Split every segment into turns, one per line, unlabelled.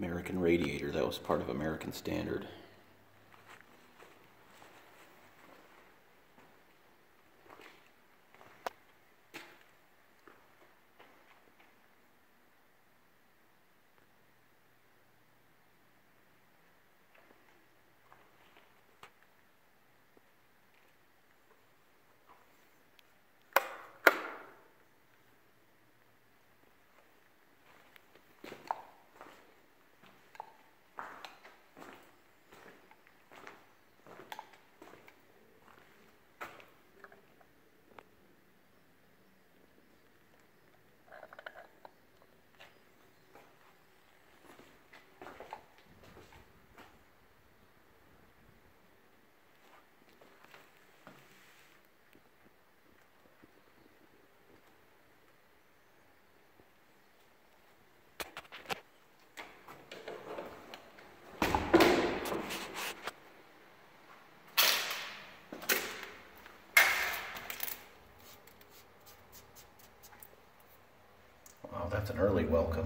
American radiator that was part of American Standard. Wow, that's an early welcome.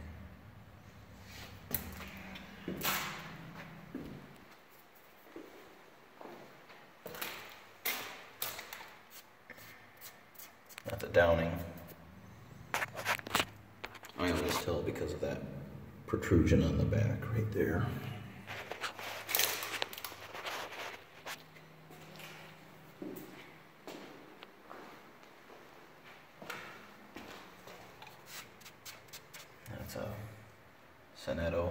That's a downing. I always tell because of that protrusion on the back right there. That's a Sonetto.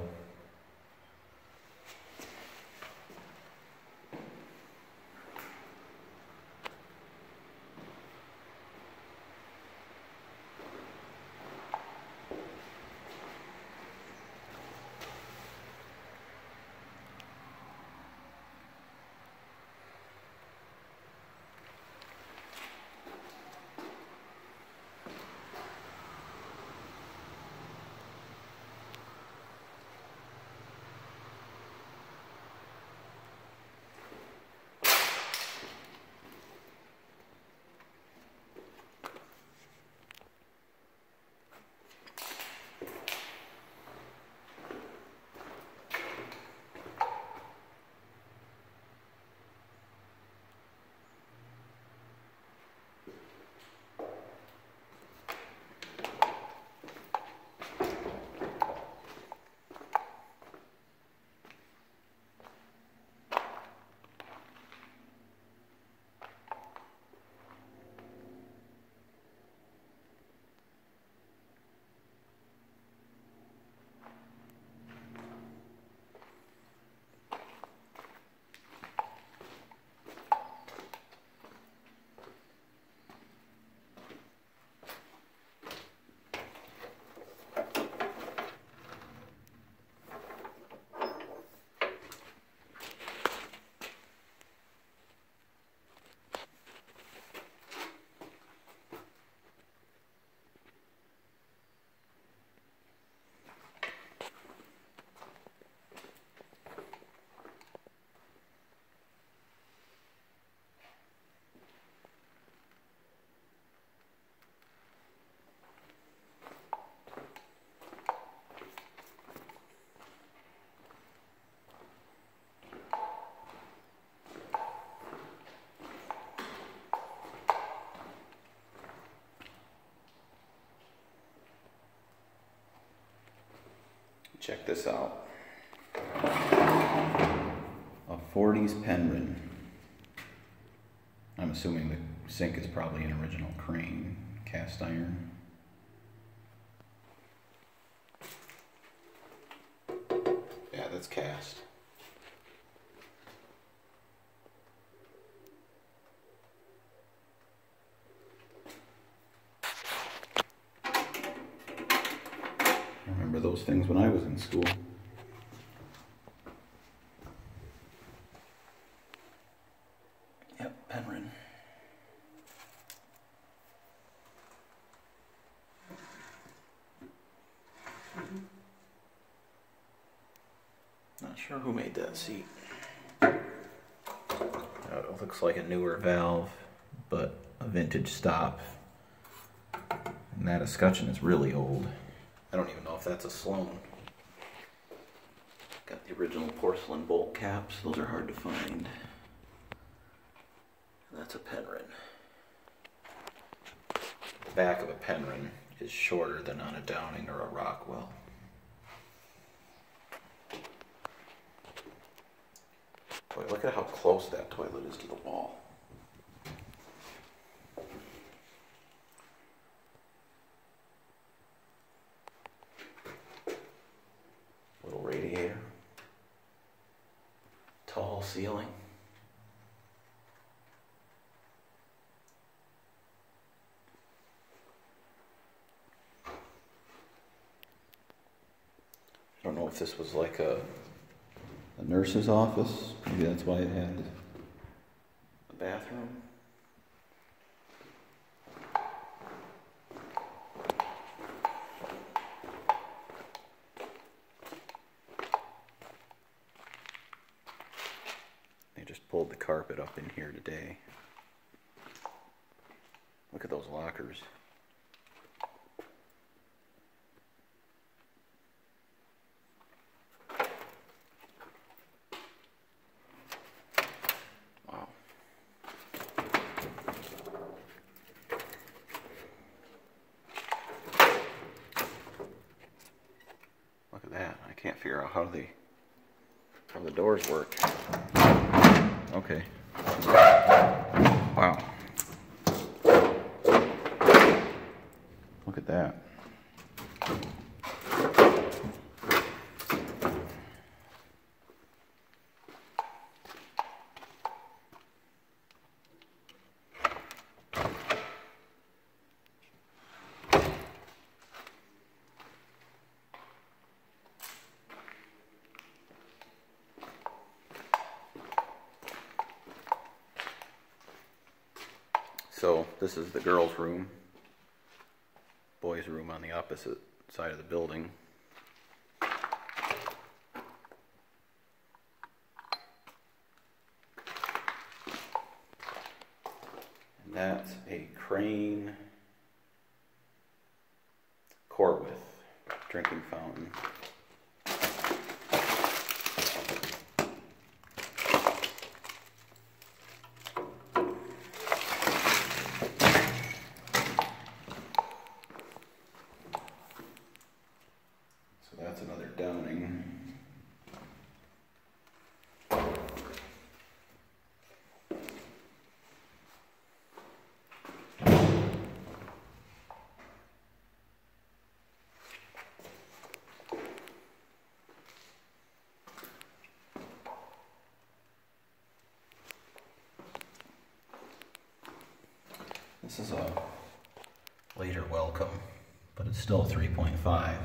Check this out. A 40s Penryn. I'm assuming the sink is probably an original crane cast iron. Yeah, that's cast. Remember those things when I was in school. Yep, Penryn. Not sure who made that seat. It looks like a newer valve, but a vintage stop. And that escutcheon is really old. I don't even know if that's a Sloan. Got the original porcelain bolt caps. Those are hard to find. And that's a Penryn. The back of a Penryn is shorter than on a Downing or a Rockwell. Boy, look at how close that toilet is to the wall. Little radiator. Tall ceiling. I don't know if this was like a nurse's office. Maybe that's why it had a bathroom. They just pulled the carpet up in here today. Look at those lockers. Look at that. I can't figure out how the doors work. Okay. Wow. Look at that. So this is the girls' room, boys' room on the opposite side of the building. And that's a Crane Corwith drinking fountain. That's another Downing. This is a later welcome, but it's still 3.5.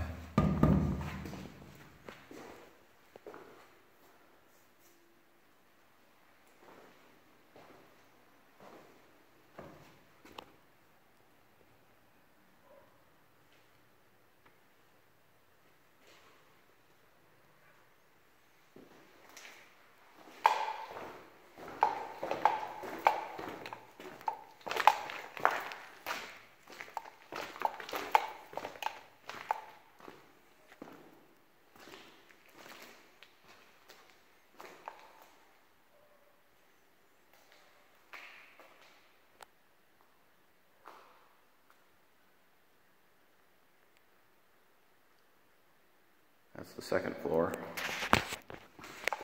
That's the second floor.